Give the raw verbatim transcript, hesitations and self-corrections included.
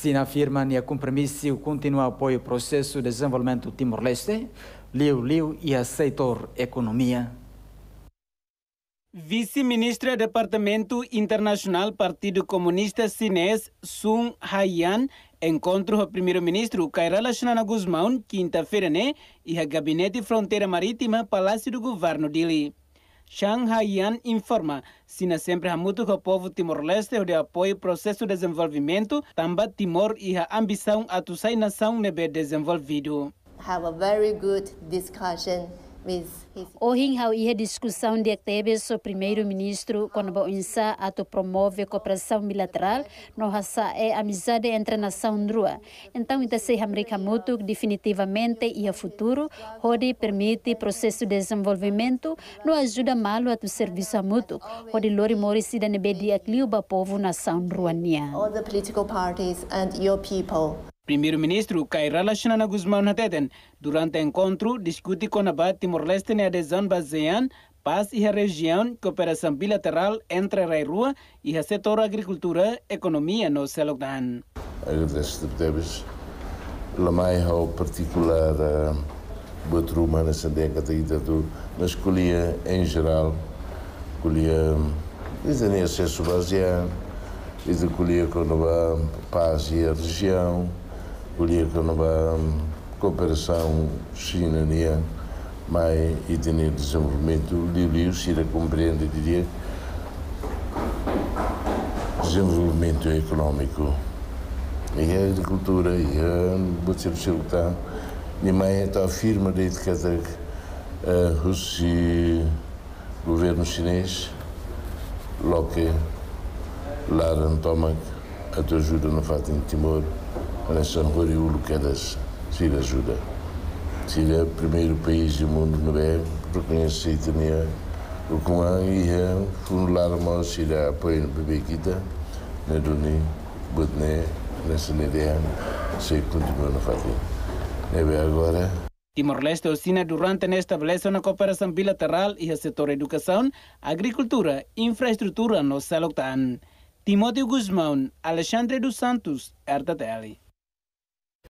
Sina afirma que o compromisso continua a apoio ao processo de desenvolvimento do Timor-Leste, Liu Liu e a setor economia. Vice-ministra do Departamento Internacional Partido Comunista Chinês Sun Haiyan encontra o primeiro-ministro Kairala Xanana Guzmão quinta-feira né e a Gabinete Fronteira Marítima Palácio do Governo dele. Sun Haiyan informa Sina sempre há muito com o povo Timor-Leste de apoio ao processo de desenvolvimento, também Timor e a ambição a tusai nação nebe desenvolvido. Have a very good discussion with his... Hoje há uma discussão de teve sobre o primeiro-ministro quando o insa ato promove cooperação bilateral no hasa é amizade entre nação rua. Então então se América muito definitivamente e a futuro onde permite processo de desenvolvimento no ajuda malo a tu serviço mútuo onde lori morisi da nebe de acliuba povo nação ruania. All the political parties and your people. Primeiro-ministro Kairala Xanana Guzmão Nateten, durante o encontro, discute com a Timor-Leste na adesão baseada paz e a região, cooperação bilateral entre a rua e o setor agricultura, economia no Selokdan. Agradeço deputados pela mais particular botruma nessa década do na escolha em geral, escolha desde o acesso baseado, desde a escolha com a paz e a região, escolha com a cooperação China-Nia, mas e tem desenvolvimento livre, se ele compreende, diria, desenvolvimento econômico. E a agricultura, e a botija de e mais está firme de que o governo chinês, logo que lá toma a tua ajuda no fato em Timor, a nação Horiúlo que elas se ajuda. Se é o primeiro país do mundo no B, reconhece a Itania, o Comã e a formular uma se dá apoio no bebê Kita, na Duni, Botné, nessa ideia, se continua no fato. É bem agora. Timor-Leste oscina durante a estabelecer uma cooperação bilateral e o setor educação, agricultura e infraestrutura no Selokdan. Timóteo Guzmão, Alexandre dos Santos, R T T L.